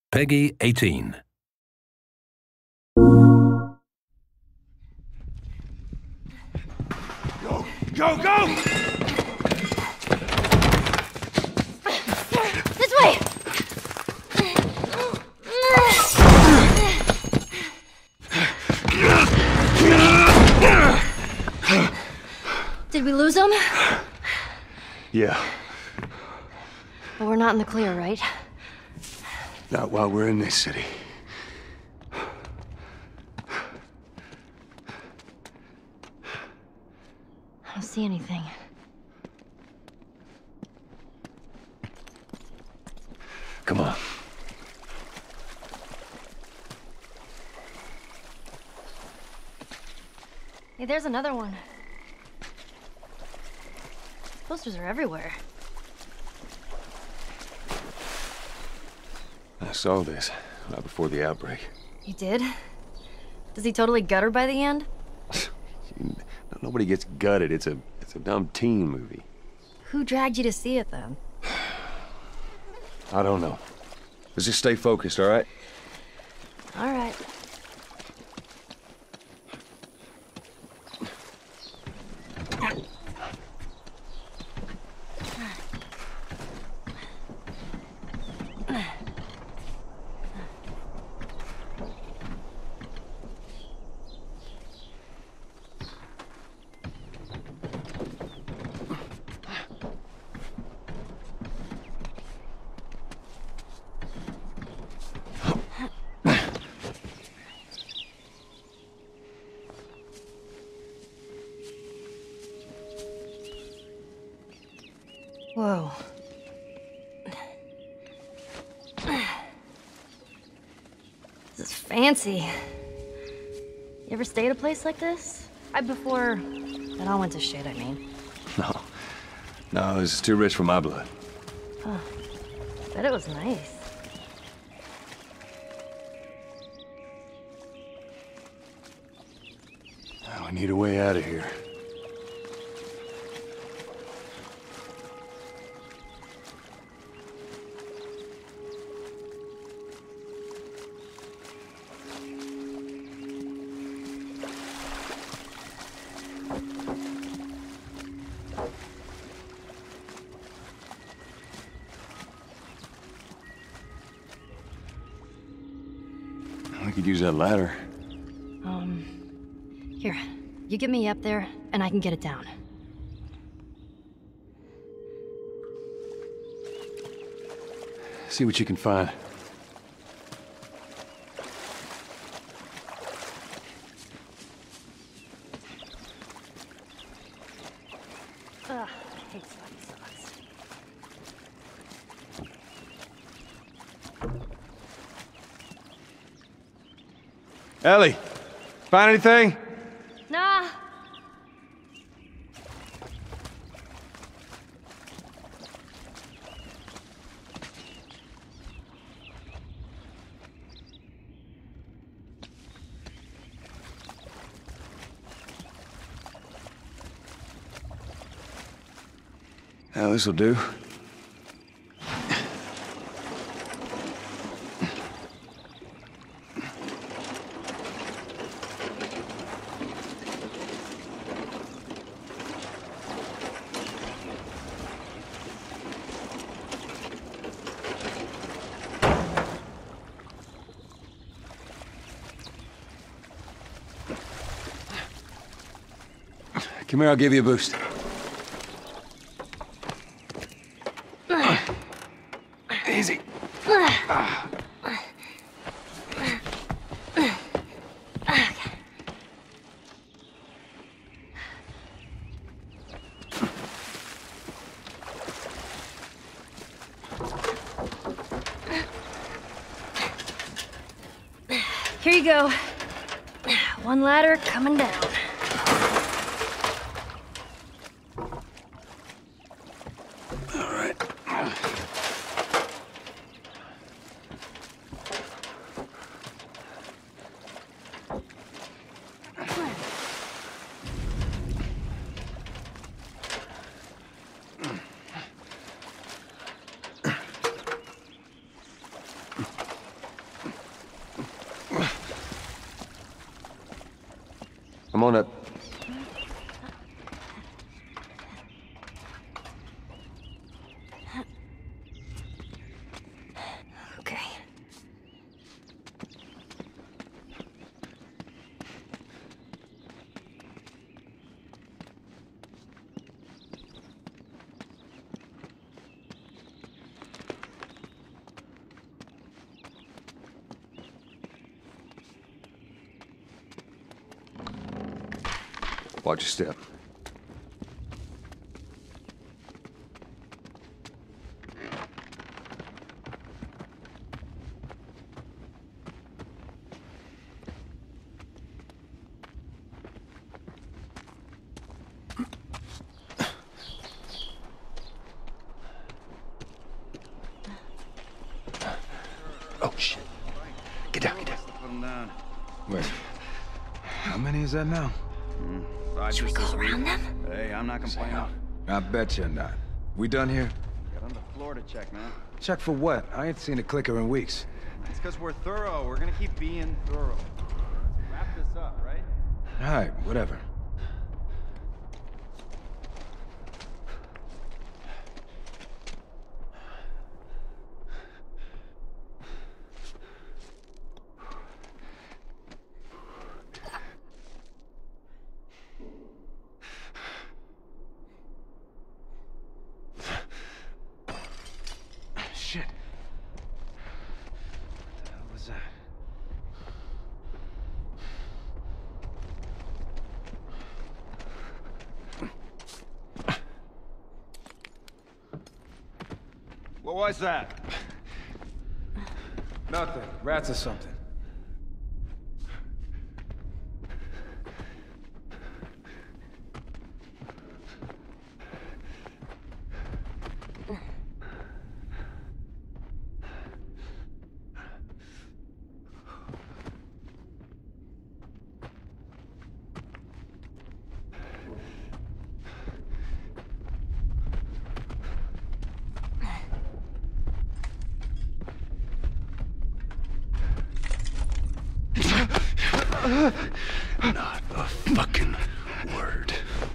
Peggy 18. Go! Go! Go! This way! Did we lose him? Yeah, But we're not in the clear, right? not while we're in this city. I don't see anything. Come on. Hey, there's another one. Posters are everywhere. I saw this right before the outbreak. You did? Does he totally gut her by the end? Nobody gets gutted. It's a dumb teen movie. Who dragged you to see it then? I don't know. Let's just stay focused, all right? All right. Whoa. This is fancy. You ever stay at a place like this? Before it all went to shit, I mean. No, this is too rich for my blood. Oh, bet it was nice. Now we need a way out of here. We could use that ladder. Here, you get me up there, and I can get it down. See what you can find. Ugh, I hate sweaty socks. Ellie, find anything? Nah. Now this'll do. Come here, I'll give you a boost. Easy. Here you go. One ladder coming down. All right. on up. Okay. Watch your step. Oh, shit. Get down, get down. Put him down. Wait, how many is that now? Should we go around them? Hey, I'm not complaining. I bet you're not. We done here? Got on the floor to check, man. Check for what? I ain't seen a clicker in weeks. It's because we're thorough. We're gonna keep being thorough. Let's wrap this up, right? Alright, whatever. Shit. What the hell was that? What was that? Nothing. Rats or something. Not a fucking word.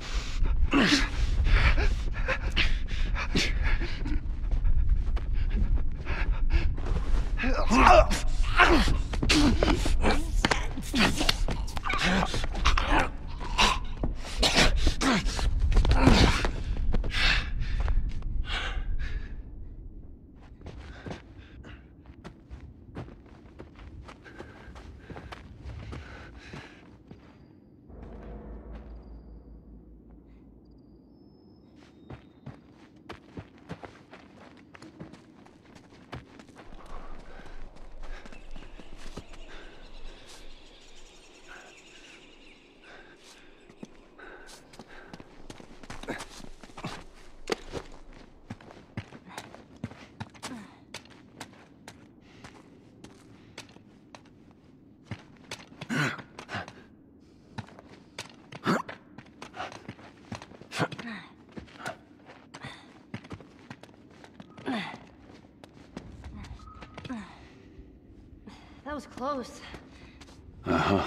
That was close. Uh-huh.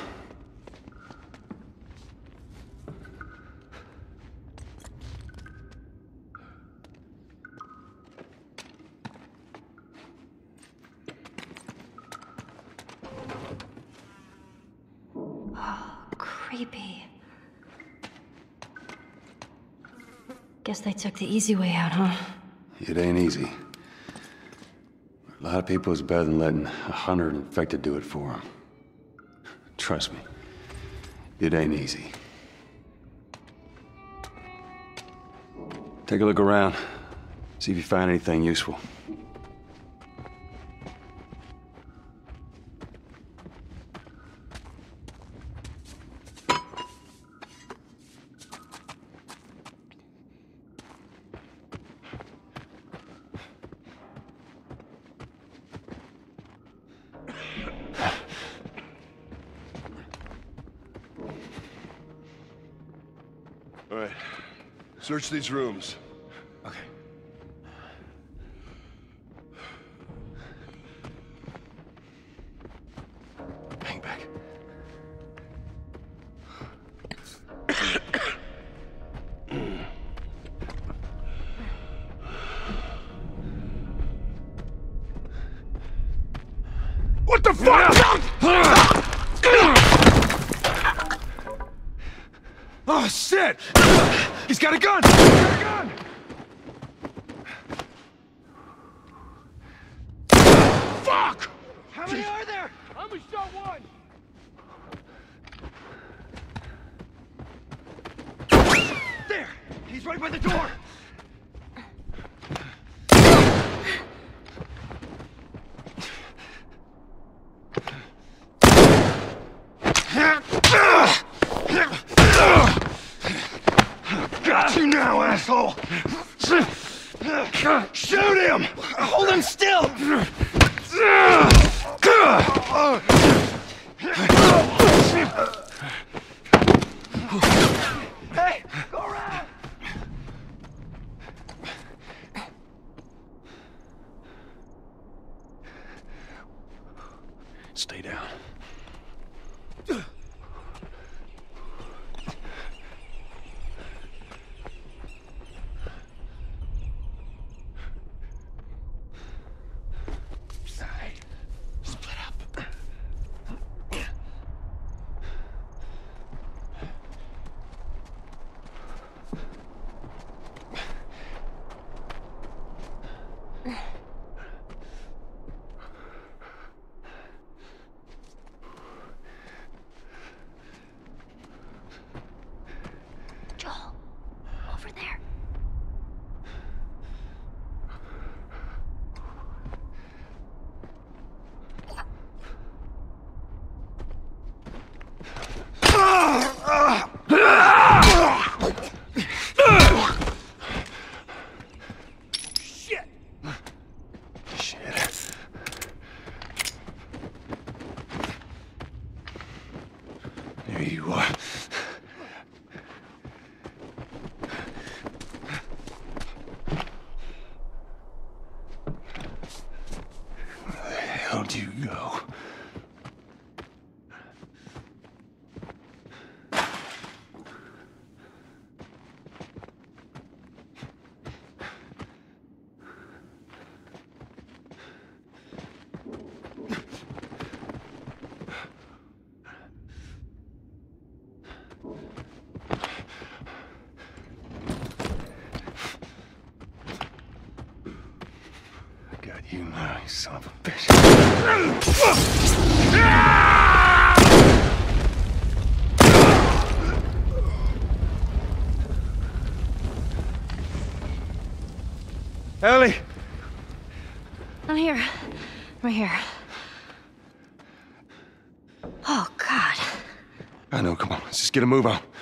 Creepy. Guess they took the easy way out, huh? It ain't easy. A lot of people is better than letting 100 infected do it for them. Trust me, it ain't easy. Take a look around. See if you find anything useful. All right. Search these rooms. Okay. Hang back. What the fuck? Oh, shit! He's got a gun! He's got a gun! Fuck! How many are there? I only shot one. There! He's right by the door! Got you now, asshole! Shoot him! Hold him still! Hey! Go around! Stay down. Joel, over there. Shit. There you are. Where the hell do you go? I got you now, you son of a bitch. Ellie! I'm here. Right here. Oh, God. I know, come on, let's just get a move on.